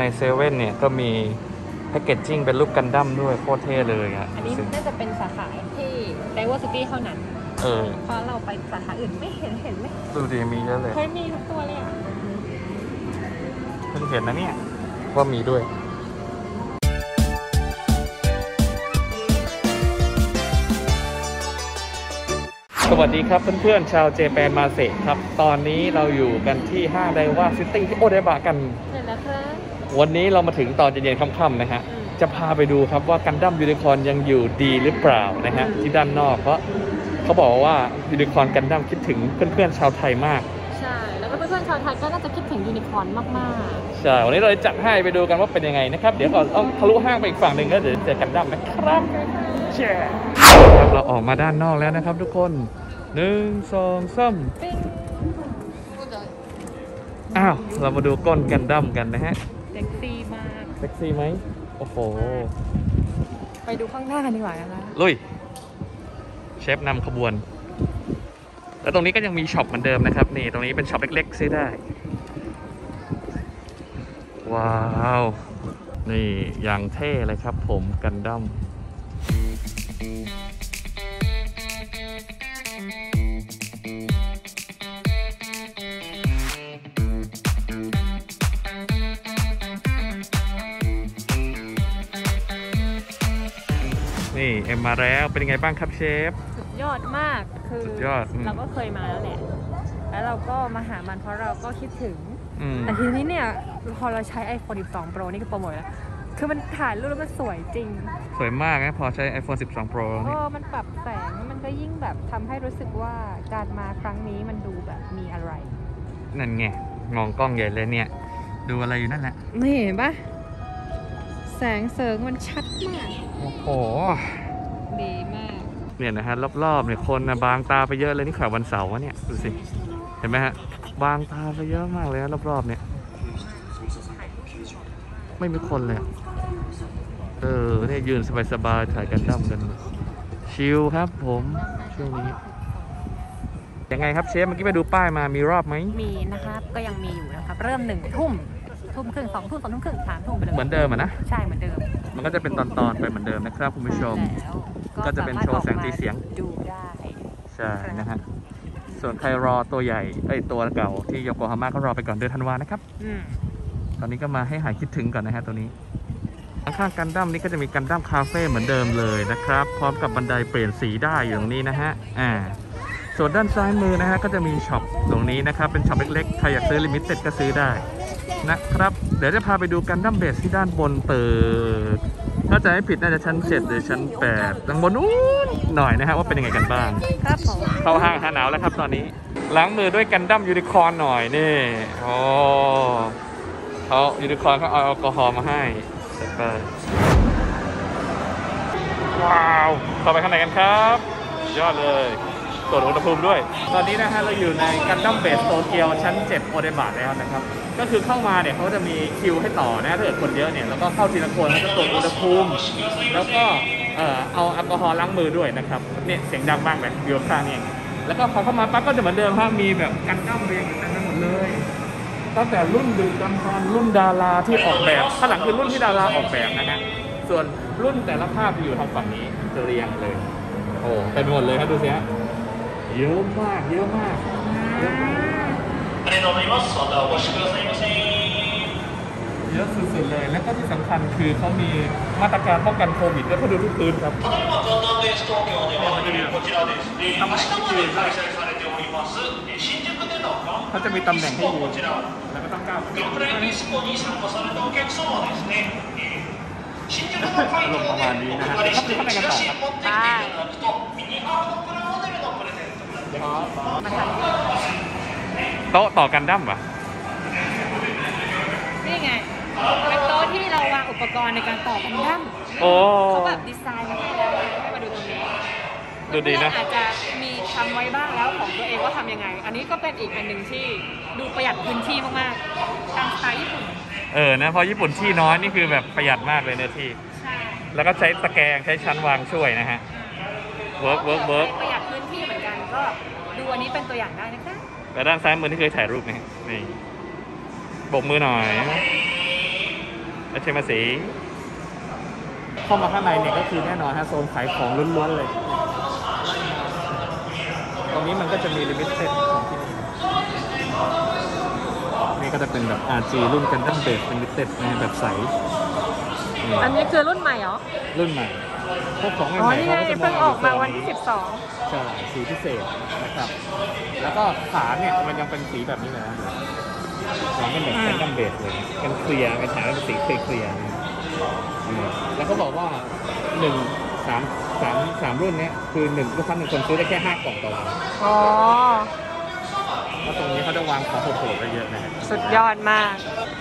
ในเซเว่นเนี่ยก็มีแพคเกจจิ้งเป็นรูปกันดั้มด้วยโคตรเท่เลยอ่ะอันนี้น่าจะเป็นสาขาที่ Diversity เท่านั้นเพราะเราไปสาขาอื่นไม่เห็นไหมดูดิมีเยอะเลยเคยมีทุกตัวเลยอ่ะเพิ่งเห็นนะเนี่ยว่ามีด้วยสวัสดีครับเพื่อนๆชาวเจแปนมาเซครับตอนนี้เราอยู่กันที่ห้างไดว่าซิตี้ที่โอเดบะกันเห็นแล้วครับวันนี้เรามาถึงตอนเย็นๆค่ำๆนะฮะจะพาไปดูครับว่ากันดั้มยูนิคอร์นยังอยู่ดีหรือเปล่านะฮะที่ด้านนอกเพราะเขาบอกว่ายูนิคอร์นกันดั้มคิดถึงเพื่อนๆชาวไทยมากใช่แล้วก็เพื่อนๆชาวไทยก็น่าจะคิดถึงยูนิคอร์นมากๆใช่วันนี้เราจะจัดให้ไปดูกันว่าเป็นยังไงนะครับเดี๋ยวก่อนต้องทะลุห้างไปอีกฝั่งหนึ่งแล้วเดี๋ยวเจอกันดั้มนะครับแช่ครับเราออกมาด้านนอกแล้วนะครับทุกคน1 2 3อ้าวเรามาดูก้นกันดั้มกันนะฮะเซ็กซี่มากเซ็กซี่ไหมโอ้โหไปดูข้างหน้ากันดีกว่านะคะลุยเชฟนำขบวนแล้วตรงนี้ก็ยังมีช็อปเหมือนเดิมนะครับนี่ตรงนี้เป็นช็อปเล็กๆซื้อได้ว้าวนี่อย่างเท่เลยครับผมกันดั้มนี่เอ็มมาแล้วเป็นยังไงบ้างครับเชฟสุดยอดมากคือเราก็เคยมาแล้วแหละแล้วเราก็มาหามันเพราะเราก็คิดถึงแต่ทีนี้เนี่ยพอเราใช้ iPhone 12 Pro นี่คือโปรโมทแล้วคือมันถ่ายรูปแล้วมันสวยจริงสวยมากนะพอใช้ iPhone 12 Pro นี่มันปรับแสงมันก็ยิ่งแบบทำให้รู้สึกว่าการมาครั้งนี้มันดูแบบมีอะไรนั่นไงมองกล้องใหญ่เลยเนี่ยดูอะไรอยู่นั่นแหละนี่เห็นปะแสงเสริงมันชัดมากโอ้โหดีมากเนี่ยนะฮะรอบๆเนี่ยคนนะบางตาไปเยอะเลยนี่ข่าววันเสาร์วะเนี่ยดูสิเห็นไหมฮะบางตาไปเยอะมากเลยรอบๆเนี่ยไม่มีคนเลยเนี่ยยืนสบายๆถ่ายกันดั้มกันชิลครับผมช่วงนี้ยังไงครับเชฟเมื่อกี้ไปดูป้ายมามีรอบไหมมีนะครับก็ยังมีอยู่นะครับเริ่ม1 ทุ่มครึ่ง2 ทุ่ม2 ทุ่มครึ่ง3 ทุ่มไปเลยเหมือนเดิมอ่ะนะใช่เหมือนเดิมมันก็จะเป็นตอนๆไปเหมือนเดิมนะครับคุณผู้ชมก็จะเป็นโชว์แสงสีเสียงดูได้ใช่นะฮะส่วนใครรอตัวใหญ่ตัวเก่าที่โยโกฮาม่าก็รอไปก่อนเดือนธันวานะครับตอนนี้ก็มาให้หายคิดถึงก่อนนะฮะตัวนี้ข้างกันดั้มนี้ก็จะมีกันดั้มคาเฟ่เหมือนเดิมเลยนะครับพร้อมกับบันไดเปลี่ยนสีได้อยู่ตรงนี้นะฮะส่วนด้านซ้ายมือนะฮะก็จะมีช็อปตรงนี้นะครับเป็นช็อปเล็กๆใครอยากซื้อลิมิเต็ดก็ซื้อได้นะครับเดี๋ยวจะพาไปดูกันดั้มเบสที่ด้านบนตึกถ้าจะให้ผิดน่าจะชั้น7หรือชั้น8ด้านบนนู้นหน่อยนะฮะว่าเป็นยังไงกันบ้างครับผมเข้าห้างหนาวแล้วครับตอนนี้ล้างมือด้วยกันดั้มยูนิคอร์นหน่อยนี่โอ้เขายูนิคอร์นเขาเอาแอลกอฮอล์มาให้เสร็จไปว้าวเข้าไปข้างในกันครับยอดเลยตรวจอุณหภูมิด้วยตอนนี้นะฮะเราอยู่ในกันดั้มเบสโตเกียวชั้น7โอเดบะแล้วนะครับก็คือเข้ามาเนี่ยเขาจะมีคิวให้ต่อนะถ้าเกิดคนเยอะเนี่ยแล้วก็เข้าทีละคนแล้วก็ตรวจอุณหภูมิแล้วก็เอาแอลกอฮอล์ล้างมือด้วยนะครับเนี่ยเสียงดังมากเลยอยู่ข้างนี่แล้วก็พอเข้ามาปั๊บก็จะเหมือนเดิมครับมีแบบกันดั้มเรียงกันทั้งหมดเลยตั้งแต่รุ่นดึกดำบรรพ์รุ่นดาราที่ออกแบบข้างหลังคือรุ่นที่ดาราออกแบบนะฮะส่วนรุ่นแต่ละภาพจะอยู่ทางฝั่งนี้จะเรียงเลยโอ้เต็มไปหมดเลยครับดูสิฮะเยอะมากเยอะมากเยอะสุดๆเลยแล้วก็ที่สำคัญคือเขามีมาตรการป้องกันโควิดด้วยเขาดูทุกคืนครับเขาจะมีตำแหน่งให้อยู่แล้วก็ต้องก้าวลงประมาณนี้นะฮะเข้าไปกันต่อครับโต๊ะต่อกันดั้มปะนี่ไงเป็นโต๊ะที่เราวางอุปกรณ์ในการต่อกันดั้มเขาแบบดีไซน์มาให้แล้วให้มาดูตรงนี้ดูดีนะอาจจะมีทำไว้บ้างแล้วของตัวเองว่าทำยังไงอันนี้ก็เป็นอีกอันหนึ่งที่ดูประหยัดพื้นที่มากๆตามสไตล์ญี่ปุ่นนะเพราะญี่ปุ่นที่น้อยนี่คือแบบประหยัดมากเลยเนื้อที่ใช่แล้วก็ใช้ตะแกรงใช้ชั้นวางช่วยนะฮะเวิร์กประหยัดพื้นที่เหมือนกันก็ดูอันนี้เป็นตัวอย่างได้นะคะแต่ด้านซ้ายมือที่เคยถ่ายรูปนี่โบกมือหน่อยราชมาสีเข้ามาข้างในเนี่ยก็คือแน่นอนฮะโซนขายของล้วนๆเลยตรงนี้มันก็จะมีลิมิเต็ดของที่นี่นี่ก็จะเป็นแบบ RG รุ่นกันดั้มเบสลิมิเต็ดนะแบบใสอันนี้คือรุ่นใหม่เหรอรุ่นใหม่พวกของใหอ๋อม่ๆนี่เขาไงก็จะเพิ่งออกมาวันที่ใช่สีพิเศษนะครับแล้วก็ขาเนี่ยมันยังเป็นสีแบบนี้เลยนะยังเป็นแบบกันดั้มเบสเลยกันเคลียร์เป็นฐานเป็นสีเคลียร์แล้วเขาบอกว่า3 รุ่นเนี้ยคือลูกค้า1 คนซื้อได้แค่5 กล่องต่อวัน 12อ๋อแล้วตรงนี้เขาจะวางของโหดๆไว้เยอะนะสุดยอดมาก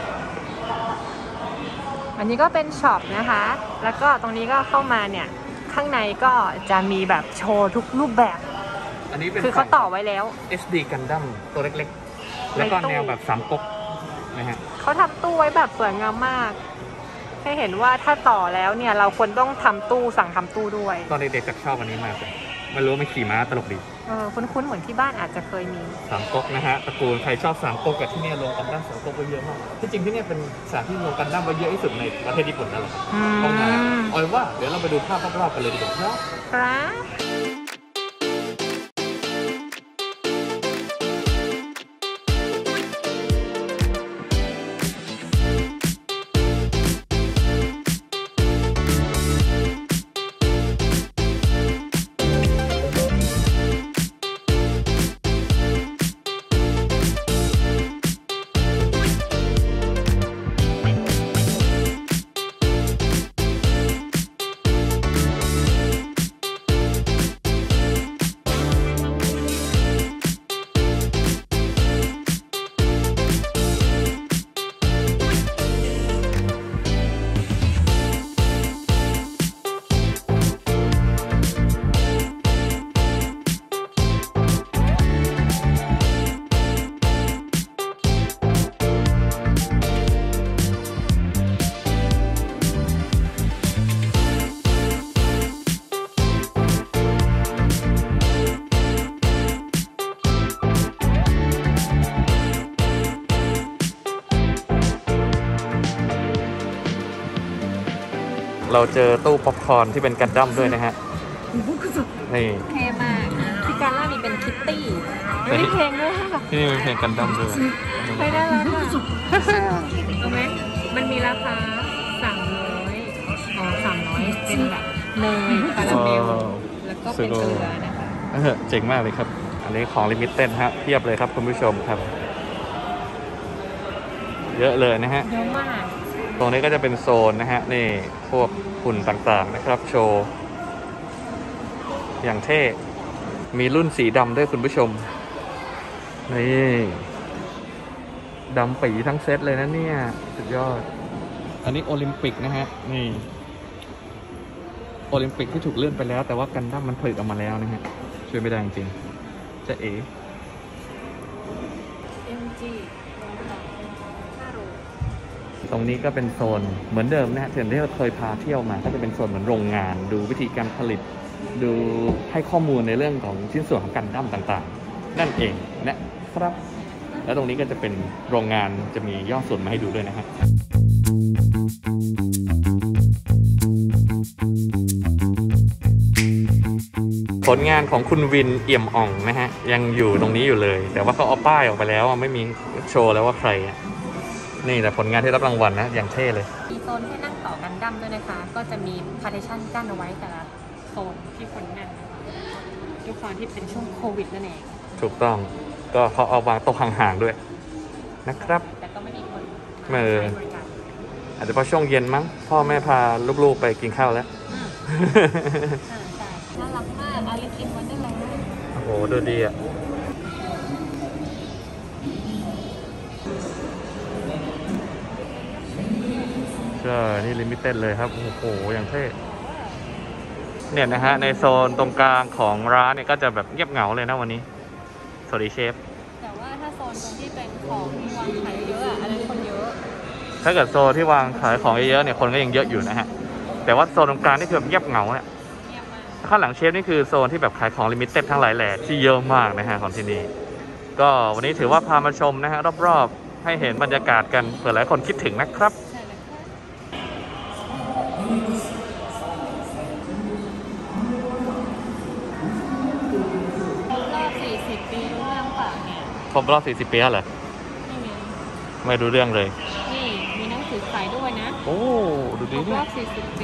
อันนี้ก็เป็นช็อปนะคะ แล้วก็ตรงนี้ก็เข้ามาเนี่ย ข้างในก็จะมีแบบโชว์ทุกรูปแบบอันนี้เป็นคือเขาต่อไว้แล้ว SD กันดั้มตัวเล็กๆแล้วก็แนวแบบ3 ก๊กนะฮะเขาทำตู้ไว้แบบสวยงามมาก ให้เห็นว่าถ้าต่อแล้วเนี่ยเราควรต้องทำตู้สั่งทำตู้ด้วยตอนเด็กๆจะชอบอันนี้มากเลยไม่รู้ว่ามันขี่ม้าตลกดีคุ้นๆเหมือนที่บ้านอาจจะเคยมี 3 ก๊กนะฮะตระกูลใครชอบ3 ก๊กกับที่นี่รวมกันดั้ม3 ก๊กไว้เยอะมากที่จริงที่นี่เป็นสถานที่รวมกันดั้มไว้เยอะที่สุดในประเทศญี่ปุ่นนั่นแหละต้องมาเอาเป็นว่าเดี๋ยวเราไปดูภาพรอบๆกันเลยดีกว่าครับครับเราเจอตู้ป๊อปคอร์นที่เป็นกันดั้มด้วยนะฮะนี่เท่มากที่การล่ามีเป็นคิตตี้มีเพลงด้วยค่ะที่นี่มีเพลงกันดั้มด้วยไม่ได้แล้วค่ะเอาไหมมันมีราคา300อ๋อ300เป็นแบบเนยคาราเมลแล้วก็เป็นเกลือนะคะเจ๋งมากเลยครับอันนี้ของลิมิเต็ดฮะเพียบเลยครับคุณผู้ชมครับเยอะเลยนะฮะเยอะมากตรงนี้ก็จะเป็นโซนนะฮะนี่พวกหุ่นต่างๆนะครับโชว์อย่างเท่มีรุ่นสีดำด้วยคุณผู้ชมนี่ดำปีทั้งเซตเลยนะเนี่ยสุดยอดอันนี้โอลิมปิกนะฮะนี่โอลิมปิกที่ถูกเลื่อนไปแล้วแต่ว่ากันดั้มมันผลิตออกมาแล้วนะฮะช่วยไม่ได้จริงๆจะเอ๋ MG ตรงนี้ก็เป็นโซนเหมือนเดิมนะฮะที่เราเคยพาเที่ยวมาก็จะเป็นโซนเหมือนโรงงานดูวิธีการผลิตดูให้ข้อมูลในเรื่องของชิ้นส่วนของกันดั้มต่างๆนั่นเองนะครับแล้วตรงนี้ก็จะเป็นโรงงานจะมีย่อส่วนมาให้ดูด้วยนะฮะผลงานของคุณวินเอี่ยมอ่องนะฮะยังอยู่ตรงนี้อยู่เลยแต่ว่าเขาเอาป้ายออกไปแล้วไม่มีโชว์แล้วว่าใครนี่แต่ผลงานที่รับรางวัลนะอย่างเท่เลยมีโซนให้นั่งต่อกันดั้มด้วยนะคะก็จะมีพาร์ติชันกั้นเอาไว้แต่ละโซนที่คนนั่งด้วยความที่เป็นช่วงโควิดนั่นเองถูกต้องก็เขาเอาวางโต๊ะห่างๆด้วยนะครับแต่ก็ไม่มีคนอาจจะเพราะช่วงเย็นมั้งพ่อแม่พาลูกๆไปกินข้าวแล้วใช่น่ารักมากอาริสอินวันเดอร์แลนด์โอ้โหดูดีอ่ะใช่นี่ลิมิเต็ดเลยครับโอ้โหอย่างเท่เนี่ยนะฮะในโซนตรงกลางของร้านเนี่ยก็จะแบบเงียบเหงาเลยนะวันนี้สวัสดีเชฟแต่ว่าถ้าโซนตรงที่เป็นของวางขายเยอะอันนั้นคนเยอะถ้าเกิดโซนที่วางขายของเยอะๆเนี่ยคนก็ยังเยอะอยู่นะฮะแต่ว่าโซนตรงกลางนี่คือแบบเงียบเหงาเนี่ยข้างหลังเชฟนี่คือโซนที่แบบขายของลิมิเต็ดทั้งหลายแหล่ที่เยอะมากนะฮะของที่นี่ก็วันนี้ถือว่าพามาชมนะฮะรอบๆให้เห็นบรรยากาศกันเผื่อหลายคนคิดถึงนะครับรอบ40 ปีรู้เรื่องเปล่าเนี่ยครบรอบ40 ปีแล้วเหรอนี่ไงไม่รู้เรื่องเลยนี่มีหนังสือขายด้วยนะโอ้ ดูครดีบเนี่รยอบ40 ปี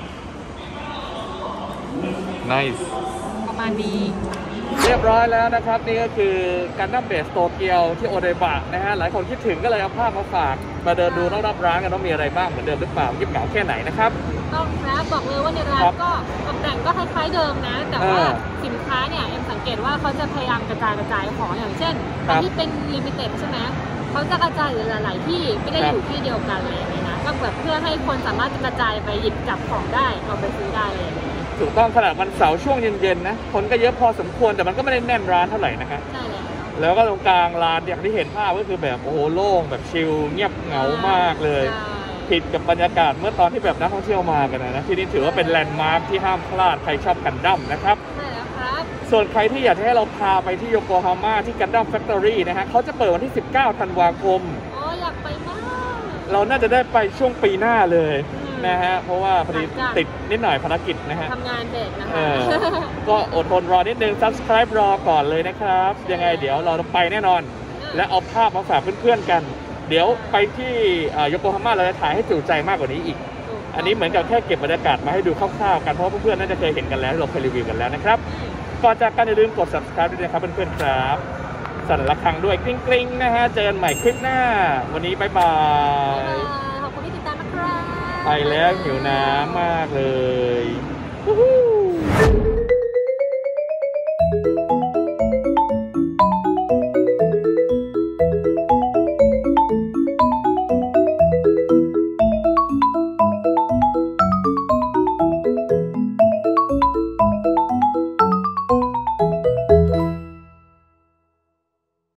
nice ประมาณนี้เรียบร้อยแล้วนะครับ นี่ก็คือการดั้มเบสโตเกียวที่โอเดบะนะฮะหลายคนคิดถึงก็เลยเอาภาพมาฝากมาเดินดูรอบๆร้านกันว่ามีอะไรบ้างเหมือนเดิมหรือเปล่ายิบเหงาแค่ไหนนะครับต้องครับบอกเลยว่าในร้านก็ตกแต่งก็คล้ายๆเดิมนะ แต่ว่าสินค้าเนี่ยเอ็มสังเกตว่าเขาจะพยายามกระจายของอย่างเช่นอันที่เป็นลิมิเต็ดใช่ไหมเขาจะกระจายอยู่หลายๆที่ไม่ได้อยู่ที่เดียวกันเลยนะก็แบบเพื่อให้คนสามารถกระจายไปหยิบจับของได้เอาไปซื้อได้เลยถูกต้องขนาดวันเสาร์ช่วงเย็นๆนะคนก็เยอะพอสมควรแต่มันก็ไม่ได้แน่นร้านเท่าไหร่นะครับใช่แล้วแล้วก็ตรงกลางร้านอย่างที่เห็นภาพก็คือแบบโอ้โหโล่งแบบชิลเงียบเหงามากเลย ผิดกับบรรยากาศเมื่อตอนที่แบบนักท่องเที่ยวมากันนะที่นี่ถือว่าเป็นแลนด์มาร์คที่ห้ามพลาดใครชอบกันดั้มนะครับใช่แล้วครับส่วนใครที่อยากจะให้เราพาไปที่โยโกฮาม่าที่กันดั้มแฟคทอรี่นะฮะเขาจะเปิดวันที่ 19 ธันวาคมโอ้อยากไปมากเราน่าจะได้ไปช่วงปีหน้าเลยนะฮะเพราะว่าพอดีติดนิดหน่อยภารกิจนะฮะทำงานเด็กนะคะก็อดทนรอนิดนึง subscribe รอก่อนเลยนะครับยังไงเดี๋ยวเราไปแน่นอน และเอาภาพมาฝากเพื่อนๆกัน เดี๋ยวไปที่โยโกฮาม่าเราจะถ่ายให้จุใจมากกว่านี้อีก อันนี้เหมือนกับแค่เก็บบรรยากาศมาให้ดูคร่าวๆกันเพราะเพื่อนๆน่าจะเคยเห็นกันแล้วเราเคยรีวิวกันแล้วนะครับก่อนจากกันอย่าลืมกด subscribe ด้วยนะครับเพื่อนๆครับสั่นระฆังด้วยกริ๊งๆนะฮะเจอกันใหม่คลิปหน้าวันนี้บ๊ายบายขอบคุณที่ติดตามนะครับไปแล้วหิวน้ำมากเลย วู้ฮู้